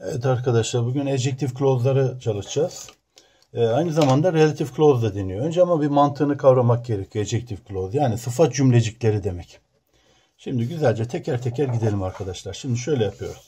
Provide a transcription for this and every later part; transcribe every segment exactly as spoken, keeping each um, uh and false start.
Evet arkadaşlar, bugün adjective clause'ları çalışacağız. Ee, aynı zamanda relative clause da deniyor. Önce ama bir mantığını kavramak gerekiyor adjective clause. Yani sıfat cümlecikleri demek. Şimdi güzelce teker teker gidelim arkadaşlar. Şimdi şöyle yapıyoruz.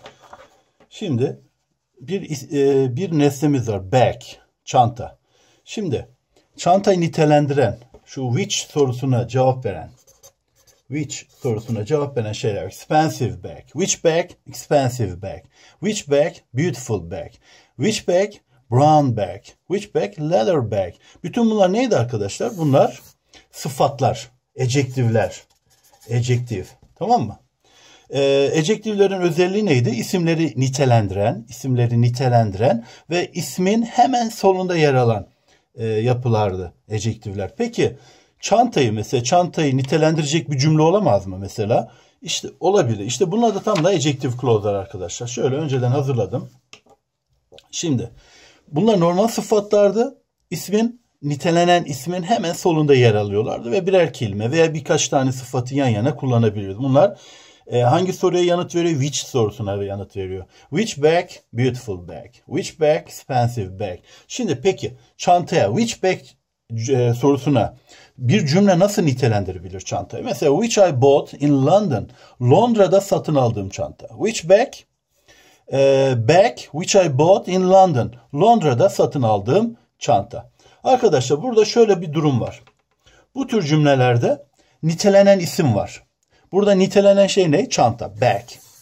Şimdi bir e, bir nesnemiz var. Bag, çanta. Şimdi çantayı nitelendiren, şu which sorusuna cevap veren, which sorusuna cevap veren şeyler. Expensive bag. Which bag? Expensive bag. Which bag? Beautiful bag. Which bag? Brown bag. Which bag? Leather bag. Bütün bunlar neydi arkadaşlar? Bunlar sıfatlar. Adjective'ler. Adjective. Tamam mı? Ee, adjective'lerin özelliği neydi? İsimleri nitelendiren, isimleri nitelendiren ve ismin hemen solunda yer alan e, yapılardı adjective'ler. Peki çantayı mesela çantayı nitelendirecek bir cümle olamaz mı mesela? İşte olabilir. İşte bunlar da tam da adjective clause'lar arkadaşlar. Şöyle önceden hazırladım. Şimdi bunlar normal sıfatlardı. İsmin nitelenen ismin hemen solunda yer alıyorlardı ve birer kelime veya birkaç tane sıfatı yan yana kullanabiliyoruz. Bunlar e, hangi soruya yanıt veriyor? Which sorusuna yanıt veriyor. Which bag? Beautiful bag. Which bag? Expensive bag. Şimdi peki çantaya which bag e, sorusuna bir cümle nasıl nitelendirebilir çantayı? Mesela which I bought in London. Londra'da satın aldığım çanta. Which bag? E, bag which I bought in London. Londra'da satın aldığım çanta. Arkadaşlar burada şöyle bir durum var. Bu tür cümlelerde nitelenen isim var. Burada nitelenen şey ne? Çanta. Bag.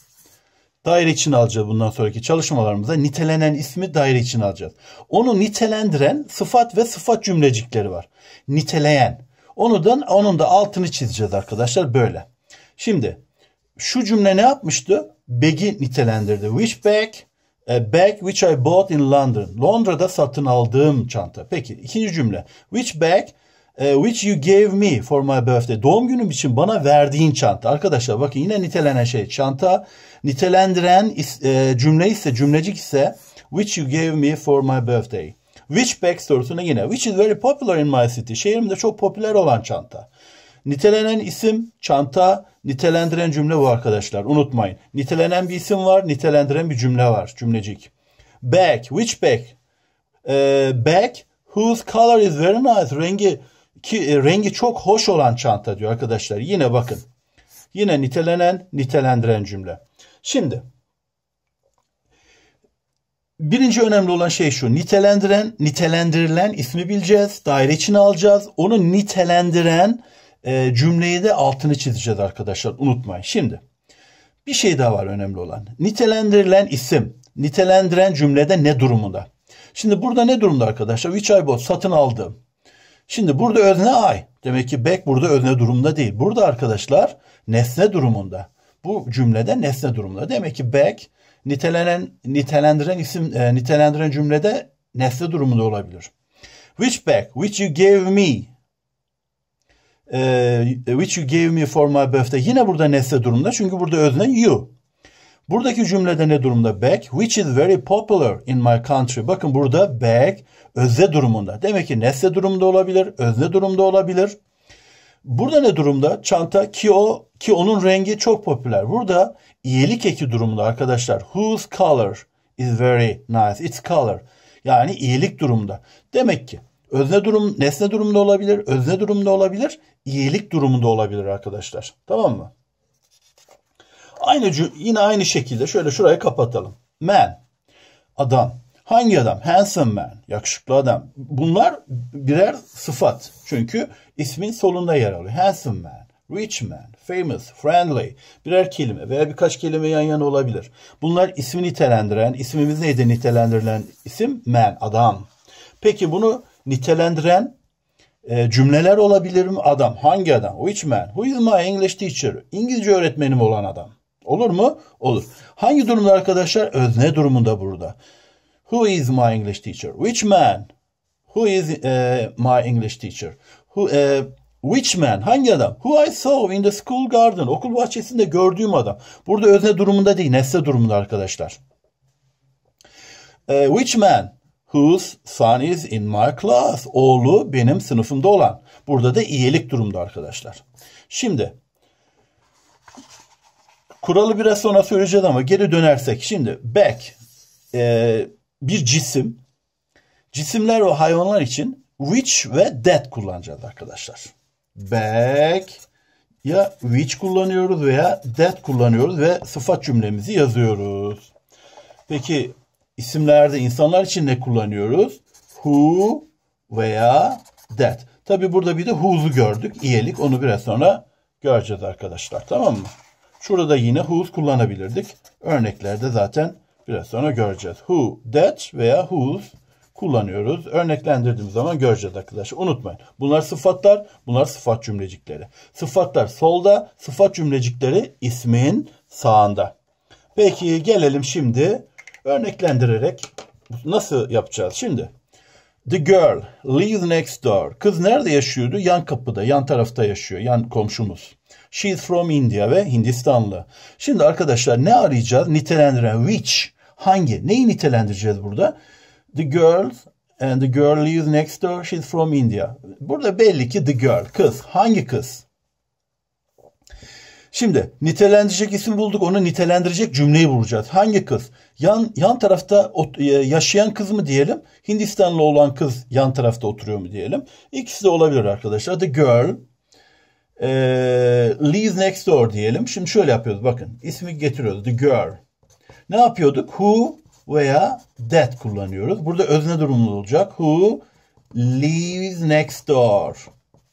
Daire içine alacağız bundan sonraki çalışmalarımızda. Nitelenen ismi daire içine alacağız. Onu nitelendiren sıfat ve sıfat cümlecikleri var. Niteleyen. Onu da, onun da altını çizeceğiz arkadaşlar böyle. Şimdi şu cümle ne yapmıştı? Bag'i nitelendirdi. Which bag? A bag which I bought in London. Londra'da satın aldığım çanta. Peki ikinci cümle. Which bag? Uh, which you gave me for my birthday. Doğum günüm için bana verdiğin çanta. Arkadaşlar bakın yine nitelenen şey çanta. Nitelendiren e, cümle ise cümlecik ise which you gave me for my birthday. Which bag sorusuna yine which is very popular in my city. Şehrimde çok popüler olan çanta. Nitelenen isim çanta, nitelendiren cümle bu arkadaşlar. Unutmayın. Nitelenen bir isim var, nitelendiren bir cümle var. Cümlecik. Bag, which bag? Uh, bag whose color is very nice. Rengi ki e, rengi çok hoş olan çanta diyor arkadaşlar. Yine bakın. Yine nitelenen, nitelendiren cümle. Şimdi birinci önemli olan şey şu. Nitelendiren, nitelendirilen ismi bileceğiz. Daire içine alacağız. Onu nitelendiren e, cümleyi de altını çizeceğiz arkadaşlar. Unutmayın. Şimdi bir şey daha var önemli olan. Nitelendirilen isim, nitelendiren cümlede ne durumunda? Şimdi burada ne durumda arkadaşlar? Which I bought, satın aldım. Şimdi burada özne I. Demek ki bag burada özne durumunda değil. Burada arkadaşlar nesne durumunda. Bu cümlede nesne durumunda. Demek ki bag nitelenen, nitelendiren isim, e, nitelendiren cümlede nesne durumunda olabilir. Which bag? Which you gave me. E, which you gave me for my birthday. Yine burada nesne durumunda. Çünkü burada özne you. Buradaki cümlede ne durumda? Bag, which is very popular in my country. Bakın burada bag özne durumunda. Demek ki nesne durumda olabilir, özne durumda olabilir. Burada ne durumda? Çanta ki o ki onun rengi çok popüler. Burada iyilik eki durumunda arkadaşlar. Whose color is very nice. Its color. Yani iyilik durumunda. Demek ki özne durum, nesne durumda olabilir, özne durumda olabilir, iyilik durumunda olabilir arkadaşlar. Tamam mı? Aynı yine aynı şekilde şöyle şurayı kapatalım. Man, adam. Hangi adam? Handsome man, yakışıklı adam. Bunlar birer sıfat. Çünkü ismin solunda yer alıyor. Handsome man, rich man, famous, friendly. Birer kelime veya birkaç kelime yan yana olabilir. Bunlar ismi nitelendiren, ismimiz neydi nitelendirilen isim? Man, adam. Peki bunu nitelendiren e, cümleler olabilir mi? Adam. Hangi adam? Which man? Who is my English teacher? İngilizce öğretmenim olan adam. Olur mu? Olur. Hangi durumda arkadaşlar? Özne durumunda burada. Who is my English teacher? Which man? Who is uh, my English teacher? Who, uh, which man? Hangi adam? Who I saw in the school garden. Okul bahçesinde gördüğüm adam. Burada özne durumunda değil, nesne durumunda arkadaşlar. Uh, which man? Whose son is in my class. Oğlu benim sınıfımda olan. Burada da iyilik durumda arkadaşlar. Şimdi Kuralı biraz sonra söyleyeceğiz ama geri dönersek. Şimdi back e, bir cisim. Cisimler ve hayvanlar için which ve that kullanacağız arkadaşlar. Back ya which kullanıyoruz veya that kullanıyoruz ve sıfat cümlemizi yazıyoruz. Peki isimlerde insanlar için ne kullanıyoruz? Who veya that. Tabi burada bir de who'su gördük. İyelik, onu biraz sonra göreceğiz arkadaşlar. Tamam mı? Şurada yine who's kullanabilirdik. Örneklerde zaten biraz sonra göreceğiz. Who, that veya who's kullanıyoruz. Örneklendirdiğimiz zaman göreceğiz arkadaşlar. Unutmayın. Bunlar sıfatlar, bunlar sıfat cümlecikleri. Sıfatlar solda, sıfat cümlecikleri ismin sağında. Peki gelelim şimdi örneklendirerek nasıl yapacağız? Şimdi the girl lives next door. Kız nerede yaşıyordu? Yan kapıda, yan tarafta yaşıyor. Yan komşumuz. She is from India ve Hindistanlı. Şimdi arkadaşlar ne arayacağız? Nitelendiren which. Hangi? Neyi nitelendireceğiz burada? The girl and the girl lives next door. She is from India. Burada belli ki the girl. Kız. Hangi kız? Şimdi nitelendirecek isim bulduk. Onu nitelendirecek cümleyi bulacağız. Hangi kız? Yan yan tarafta yaşayan kız mı diyelim? Hindistanlı olan kız yan tarafta oturuyor mu diyelim? İkisi de olabilir arkadaşlar. The girl e, lives next door diyelim. Şimdi şöyle yapıyoruz. Bakın ismi getiriyoruz. The girl. Ne yapıyorduk? Who veya that kullanıyoruz. Burada özne durumlu olacak. Who lives next door.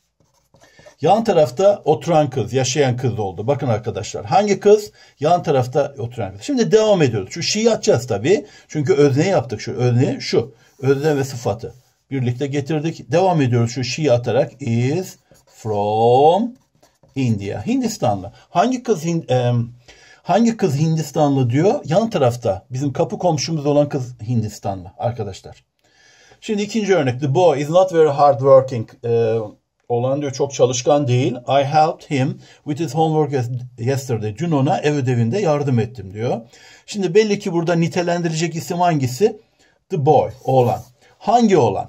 Yan tarafta oturan kız, yaşayan kız oldu. Bakın arkadaşlar. Hangi kız? Yan tarafta oturan kız. Şimdi devam ediyoruz. Şu she'yi atacağız tabii. Çünkü özneyi yaptık. Şu özne şu. Özne ve sıfatı birlikte getirdik. Devam ediyoruz şu she'yi atarak. Is from India. Hindistanlı. Hangi kız e, hangi kız Hindistanlı diyor? Yan tarafta. Bizim kapı komşumuz olan kız Hindistanlı arkadaşlar. Şimdi ikinci örnek. The boy is not very hard working. E, Oğlan diyor çok çalışkan değil. I helped him with his homework yesterday. Dün ona ev ödevinde yardım ettim diyor. Şimdi belli ki burada nitelendirecek isim hangisi? The boy, oğlan. Hangi oğlan?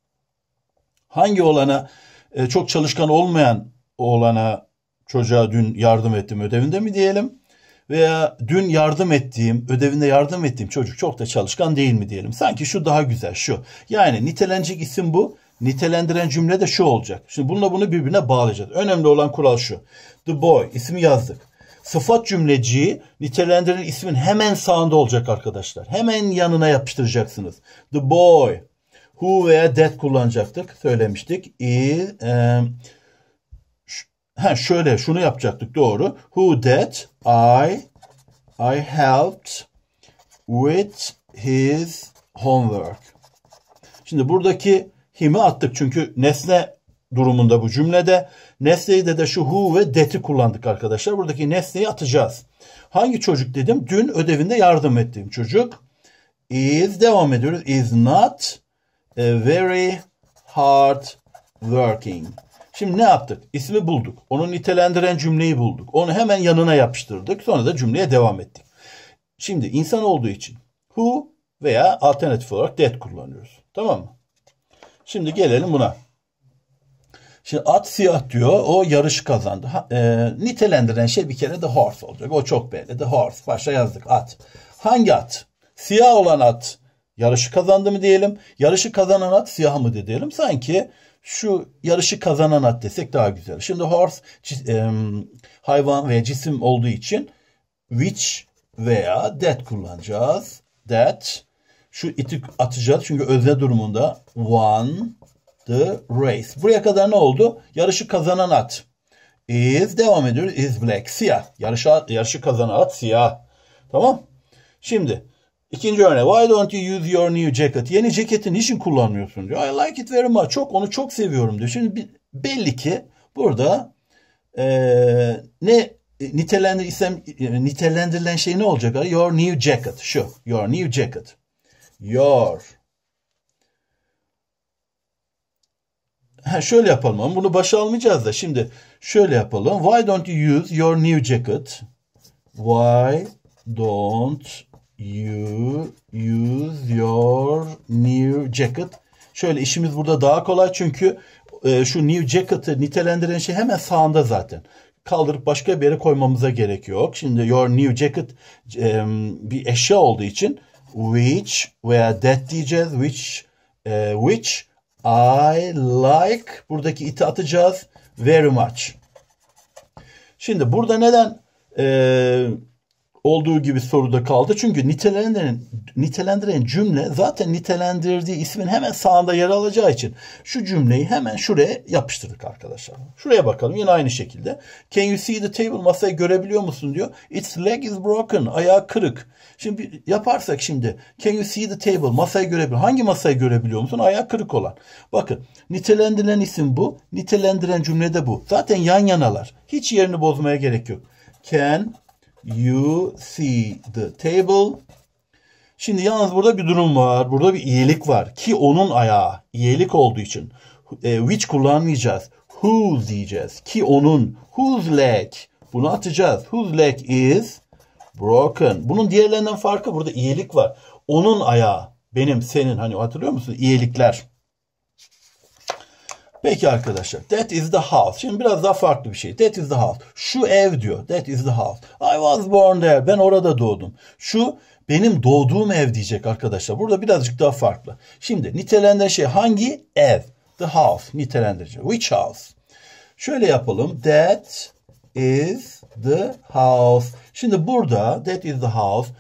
Hangi oğlana e, çok çalışkan olmayan oğlana çocuğa dün yardım ettim ödevinde mi diyelim? Veya dün yardım ettiğim, ödevinde yardım ettiğim çocuk çok da çalışkan değil mi diyelim? Sanki şu daha güzel, şu. Yani nitelenecek isim bu. Nitelendiren cümle de şu olacak. Şimdi bununla bunu birbirine bağlayacağız. Önemli olan kural şu. The boy ismi yazdık. Sıfat cümleciği nitelendiren ismin hemen sağında olacak arkadaşlar. Hemen yanına yapıştıracaksınız. The boy. Who veya that kullanacaktık. Söylemiştik. Is, um, ha şöyle şunu yapacaktık doğru. Who that I I helped with his homework. Şimdi buradaki him'i attık çünkü nesne durumunda bu cümlede. Nesneyi de de şu who ve that'i kullandık arkadaşlar. Buradaki nesneyi atacağız. Hangi çocuk dedim? Dün ödevinde yardım ettiğim çocuk. Is devam ediyoruz. Is not a very hard working. Şimdi ne yaptık? İsmi bulduk. Onu nitelendiren cümleyi bulduk. Onu hemen yanına yapıştırdık. Sonra da cümleye devam ettik. Şimdi insan olduğu için who veya alternatif olarak that kullanıyoruz. Tamam mı? Şimdi gelelim buna. Şimdi at siyah diyor. O yarışı kazandı. Ha, e, nitelendiren şey bir kere the horse olacak. O çok belli. The horse. Başta yazdık. At. Hangi at? Siyah olan at yarışı kazandı mı diyelim. Yarışı kazanan at siyah mı diyelim. Sanki şu yarışı kazanan at desek daha güzel. Şimdi horse e, hayvan veya cisim olduğu için which veya that kullanacağız. That. Şu iti atacağız çünkü özne durumunda won the race. Buraya kadar ne oldu? Yarışı kazanan at. Is devam ediyoruz. Is black. Siyah. Yarışı, yarışı kazanan at siyah. Tamam. Şimdi ikinci örnek. Why don't you use your new jacket? Yeni ceketi niçin kullanmıyorsun diyor. I like it very much. Çok, onu çok seviyorum diyor. Şimdi belli ki burada ee, ne nitelendir, nitelendirilen şey ne olacak? Your new jacket. Şu. Your new jacket. Your. Ha, şöyle yapalım ama bunu başa almayacağız da. Şimdi şöyle yapalım. Why don't you use your new jacket? Why don't you use your new jacket? Şöyle işimiz burada daha kolay çünkü e, şu new jacket'ı nitelendiren şey hemen sağında zaten. kaldırıp başka bir yere koymamıza gerek yok. Şimdi your new jacket e, bir eşya olduğu için which veya that diyeceğiz. Which e, which I like. Buradaki it'i atacağız. Very much. Şimdi burada neden e, olduğu gibi soruda kaldı? Çünkü nitelendiren, nitelendiren cümle zaten nitelendirdiği ismin hemen sağında yer alacağı için şu cümleyi hemen şuraya yapıştırdık arkadaşlar. Şuraya bakalım yine aynı şekilde. Can you see the table? Masayı görebiliyor musun diyor. Its leg is broken. Ayağı kırık. Şimdi yaparsak şimdi can you see the table? Masayı görebiliyor. Hangi masayı görebiliyor musun? Ayağı kırık olan. Bakın nitelendirilen isim bu. Nitelendiren cümle de bu. Zaten yan yanalar. Hiç yerini bozmaya gerek yok. Can you see the table? Şimdi yalnız burada bir durum var. Burada bir iyilik var. Ki onun ayağı. İyilik olduğu için. E, which kullanmayacağız. Whose diyeceğiz. Ki onun. Whose leg? Bunu atacağız. Whose leg is broken. Bunun diğerlerinden farkı burada iyilik var. Onun ayağı. Benim, senin. Hani hatırlıyor musun? İyilikler. Peki arkadaşlar. That is the house. Şimdi biraz daha farklı bir şey. That is the house. Şu ev diyor. That is the house. I was born there. Ben orada doğdum. Şu benim doğduğum ev diyecek arkadaşlar. Burada birazcık daha farklı. Şimdi nitelendirilen şey hangi? Ev. The house. Nitelendirici. Which house? Şöyle yapalım. That is the house. Şimdi burada that is the house.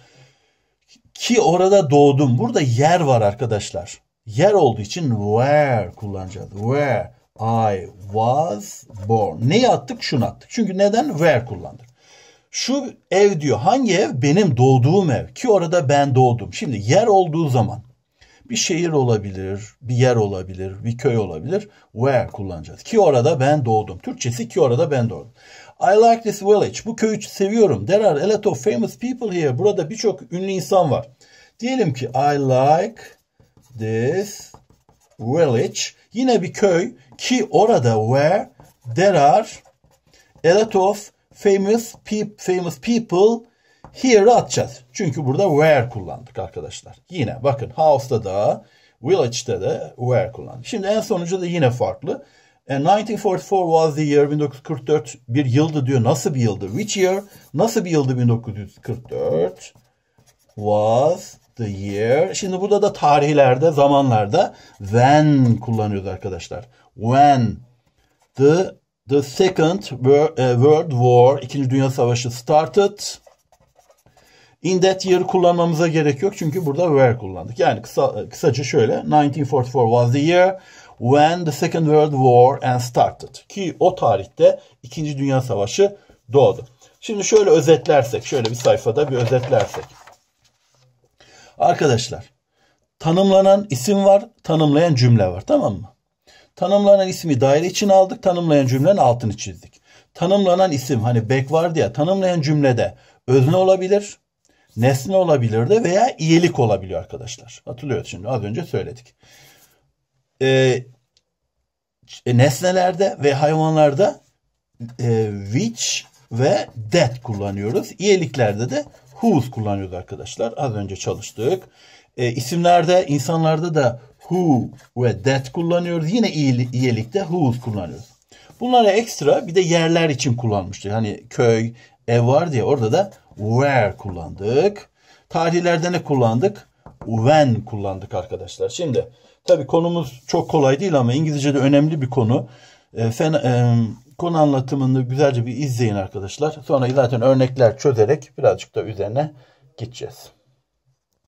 Ki orada doğdum. Burada yer var arkadaşlar. Yer olduğu için where kullanacağız. Where I was born. Neyi attık? Şunu attık. Çünkü neden? Where kullandık. Şu ev diyor. Hangi ev? Benim doğduğum ev. Ki orada ben doğdum. Şimdi yer olduğu zaman bir şehir olabilir, bir yer olabilir, bir köy olabilir. Where kullanacağız. Ki orada ben doğdum. Türkçesi ki orada ben doğdum. I like this village. Bu köyü seviyorum. There are a lot of famous people here. Burada birçok ünlü insan var. Diyelim ki I like this village. Yine bir köy ki orada where there are a lot of famous pe- famous people here'ı atacağız. Çünkü burada where kullandık arkadaşlar. Yine bakın house'da da village'da da where kullandık. Şimdi en sonucu da yine farklı. And nineteen forty-four was the year. bin dokuz yüz kırk dört bir yıldı diyor. Nasıl bir yıldı? Which year? Nasıl bir yıldı bin dokuz yüz kırk dört? Was the year. Şimdi burada da tarihlerde, zamanlarda when kullanıyoruz arkadaşlar. When the the second world war, İkinci Dünya Savaşı started. In that year kullanmamıza gerek yok çünkü burada where kullandık. Yani kısa, kısaca şöyle. nineteen forty-four was the year when the second world war and started. Ki o tarihte İkinci Dünya Savaşı doğdu. Şimdi şöyle özetlersek, şöyle bir sayfada bir özetlersek. Arkadaşlar, tanımlanan isim var, tanımlayan cümle var, tamam mı? Tanımlanan ismi daire içine aldık, tanımlayan cümlenin altını çizdik. Tanımlanan isim, hani back vardı ya, tanımlayan cümlede özne olabilir, nesne olabilir de veya iyilik olabiliyor arkadaşlar. Hatırlıyoruz şimdi, az önce söyledik. Ee, nesnelerde ve hayvanlarda e, which ve that kullanıyoruz. İyiliklerde de whose kullanıyoruz arkadaşlar. Az önce çalıştık. E, isimlerde, insanlarda da who ve that kullanıyoruz. Yine iyilikte whose kullanıyoruz. Bunlara ekstra bir de yerler için kullanmıştık. Hani köy, ev var diye orada da where kullandık. Tarihlerde ne kullandık? When kullandık arkadaşlar. Şimdi tabii konumuz çok kolay değil ama İngilizce'de önemli bir konu. E, fen, e, konu anlatımını güzelce bir izleyin arkadaşlar. Sonra zaten örnekler çözerek birazcık da üzerine gideceğiz.